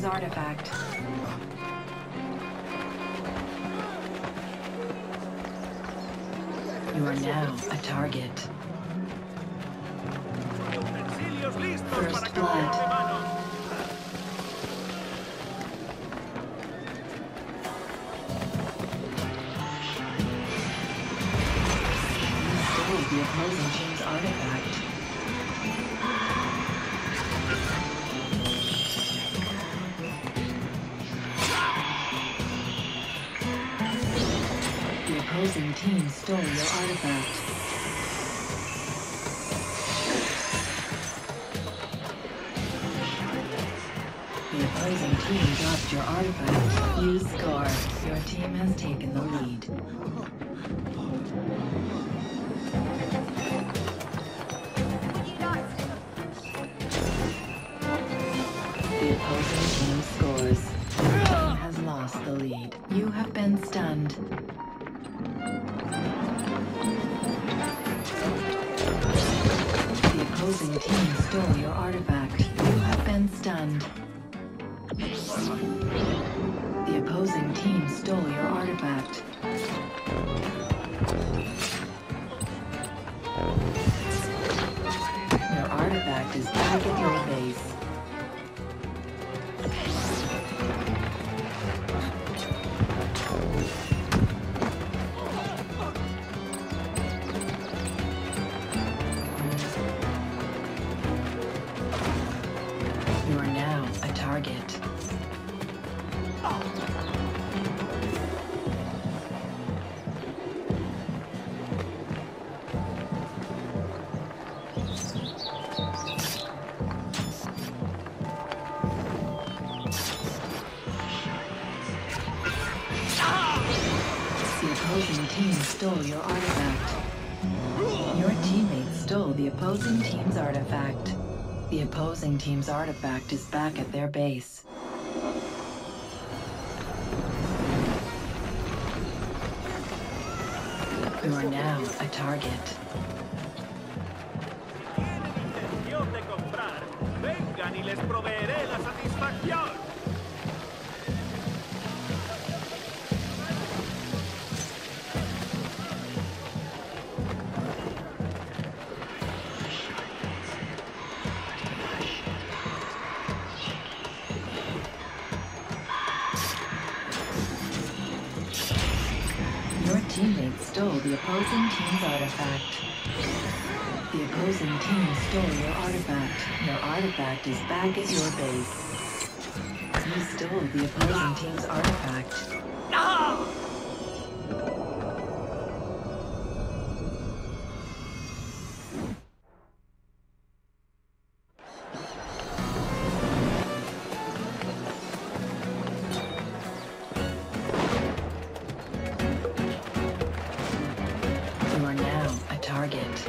team's artifact. You are now a target. First blood. The opposing team's artifact. The opposing team stole your artifact. The opposing team dropped your artifact. You score. Your team has taken the lead. The opposing team scores. Your team has lost the lead. You have been stunned. The opposing team stole your artifact. You have been stunned. The opposing team stole your artifact. Your artifact is back at your base. You are now a target. The opposing team stole your artifact. Your teammates stole the opposing team's artifact. The opposing team's artifact is back at their base. You are now a target. Vengan y les proveeré la satisfacción. Your teammates stole the opposing team's artifact. The opposing team stole your artifact. Your artifact is back at your base. You stole the opposing team's artifact. You are now a target.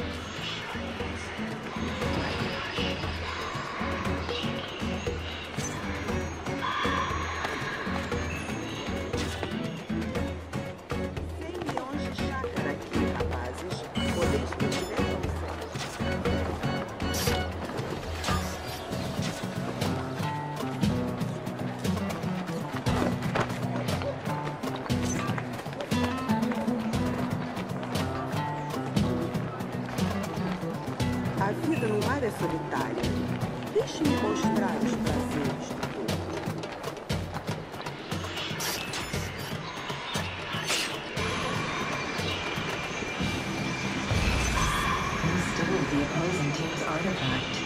A vida no mar é solitária. Deixe-me mostrar os prazeres do mundo. You stole the opposing team's artifact.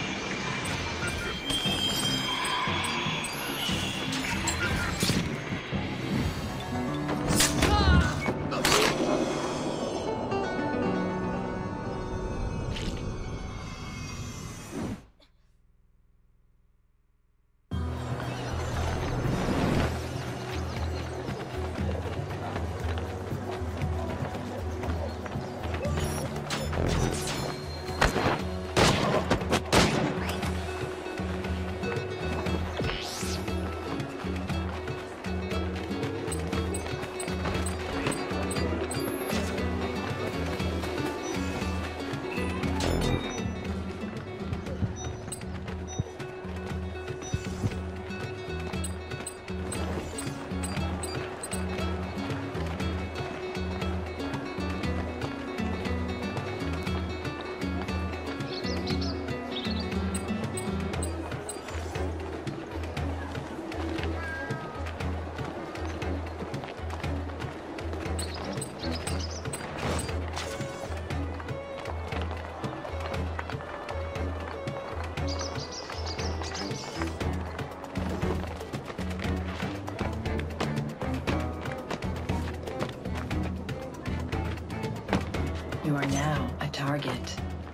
target.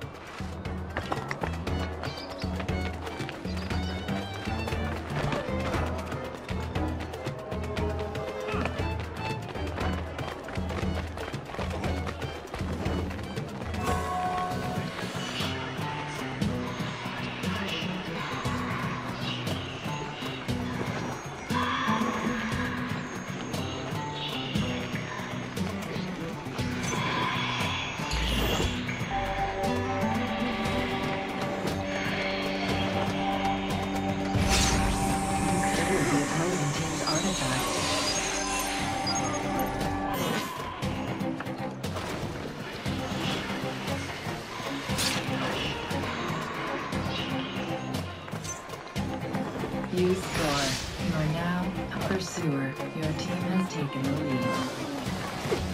You score. You are now a pursuer. Your team has taken the lead.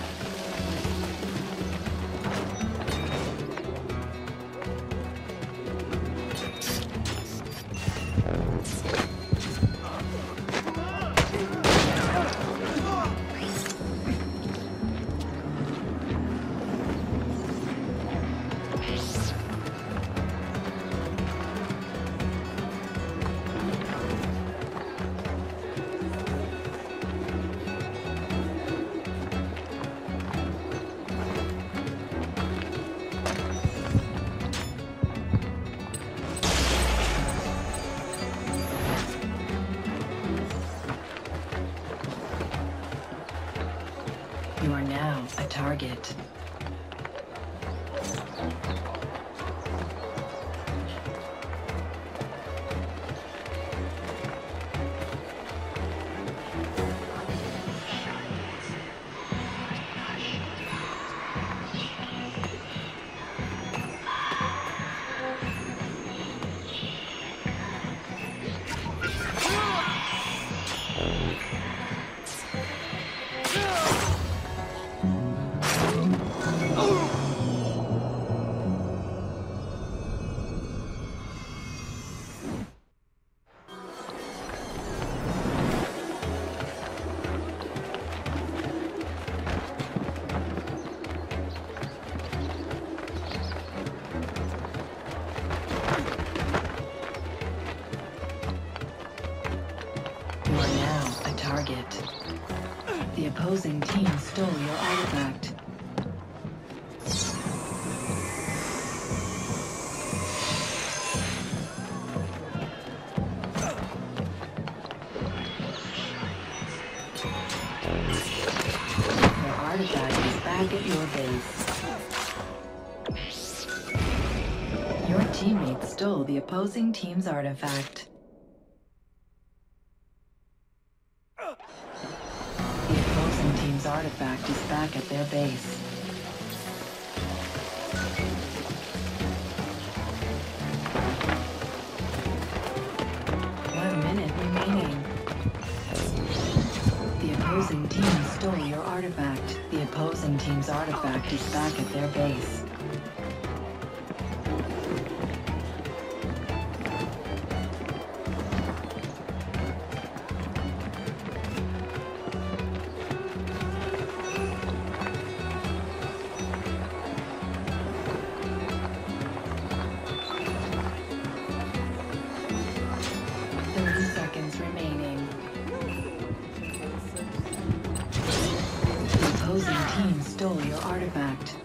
You are now a target. You are now a target. The opposing team stole your artifact. Your artifact is back at your base. Your teammates stole the opposing team's artifact. The opposing team's artifact is back at their base. Remaining. The opposing team stole your artifact. The opposing team's artifact is back at their base. Remaining. The opposing team stole your artifact.